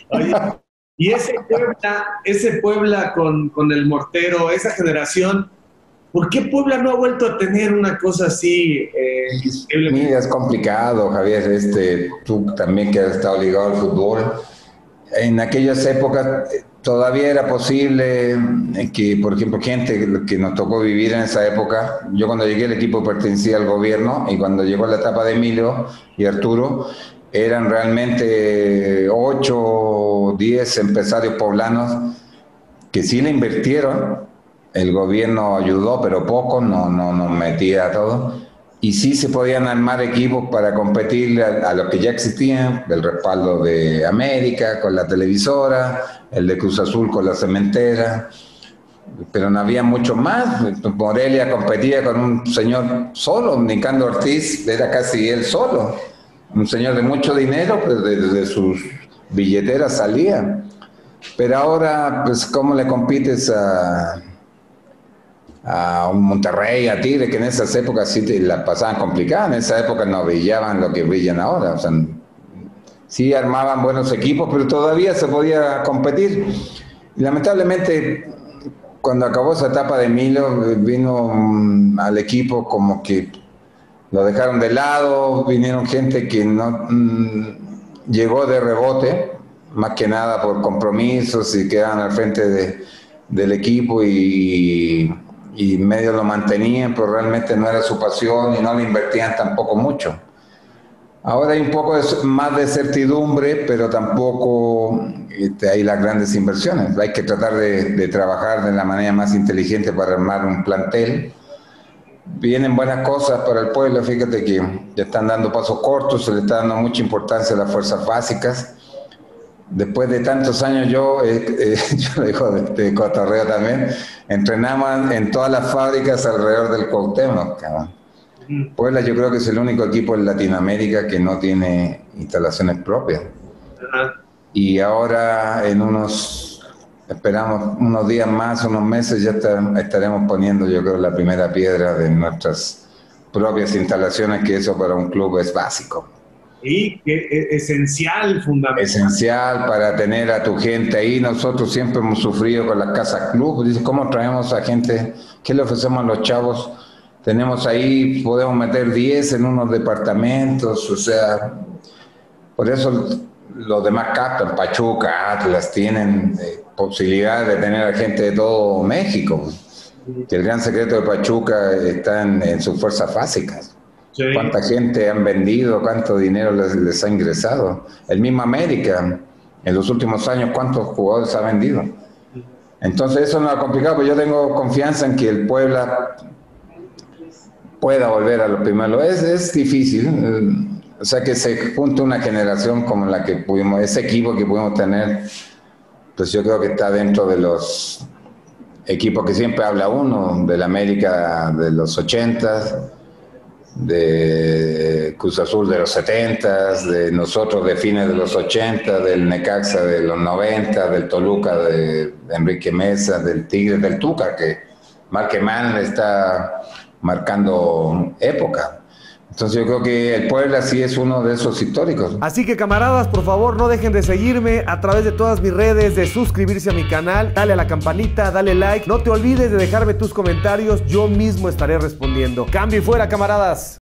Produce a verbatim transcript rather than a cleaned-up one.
Oye, y ese Puebla, ese Puebla con, con el Mortero, esa generación, ¿por qué Puebla no ha vuelto a tener una cosa así eh, increíblemente? Mira, es complicado, Javier, este, tú también que has estado ligado al fútbol. En aquellas épocas eh, todavía era posible eh, que, por ejemplo, gente que nos tocó vivir en esa época, yo cuando llegué el equipo pertenecía al gobierno y cuando llegó la etapa de Emilio y Arturo, eran realmente ocho o diez empresarios poblanos que sí le invirtieron, el gobierno ayudó, pero poco, no, no nos metía todo, y sí se podían armar equipos para competir a, a los que ya existían, el respaldo de América con la televisora, el de Cruz Azul con la cementera, pero no había mucho más. Morelia competía con un señor solo, Nicandro Ortiz, era casi él solo, un señor de mucho dinero, pero desde sus billeteras salía. Pero ahora, pues, ¿cómo le compites a, a un Monterrey, a Tigre, que en esas épocas sí te la pasaban complicadas? En esa época no brillaban lo que brillan ahora. O sea, sí armaban buenos equipos, pero todavía se podía competir. Y lamentablemente, cuando acabó esa etapa de Emilio, vino mm, al equipo como que lo dejaron de lado, vinieron gente que no mmm, llegó de rebote, más que nada por compromisos y quedaban al frente de, del equipo y, y medio lo mantenían, pero realmente no era su pasión y no le invertían tampoco mucho. Ahora hay un poco de, más de certidumbre, pero tampoco este, hay las grandes inversiones. Hay que tratar de, de trabajar de la manera más inteligente para armar un plantel. Vienen buenas cosas para el pueblo, fíjate que ya están dando pasos cortos, se le está dando mucha importancia a las fuerzas básicas. Después de tantos años yo, eh, eh, yo digo de, de cotorreo también, entrenaban en todas las fábricas alrededor del Cuauhtémoc. Puebla yo creo que es el único equipo en Latinoamérica que no tiene instalaciones propias. Ajá. Y ahora en unos, esperamos unos días más, unos meses, ya está, estaremos poniendo yo creo la primera piedra de nuestras propias instalaciones, que eso para un club es básico. Y que es esencial, fundamental. Esencial para tener a tu gente ahí. Nosotros siempre hemos sufrido con las casas club. Dice, ¿cómo traemos a gente? ¿Qué le ofrecemos a los chavos? Tenemos ahí, podemos meter diez en unos departamentos, o sea, por eso los demás captan, Pachuca, Atlas, tienen eh, posibilidad de tener a gente de todo México. Que el gran secreto de Pachuca está en, en sus fuerzas básicas. Sí. ¿Cuánta gente han vendido? ¿Cuánto dinero les, les ha ingresado? El mismo América, en los últimos años, ¿cuántos jugadores ha vendido? Entonces eso no es complicado, pero yo tengo confianza en que el Puebla pueda volver a lo primero. Es, es difícil, o sea, que se junte una generación como la que pudimos, ese equipo que pudimos tener, pues yo creo que está dentro de los equipos que siempre habla uno, del América de los ochentas, de Cruz Azul de los setentas, de nosotros de fines de los ochenta, del Necaxa de los noventa, del Toluca de Enrique Mesa, del Tigre, del Tuca, que Marquemán está marcando época. Entonces yo creo que el Puebla sí es uno de esos históricos. Así que camaradas, por favor, no dejen de seguirme a través de todas mis redes, de suscribirse a mi canal, dale a la campanita, dale like. No te olvides de dejarme tus comentarios, yo mismo estaré respondiendo. Cambio y fuera, camaradas.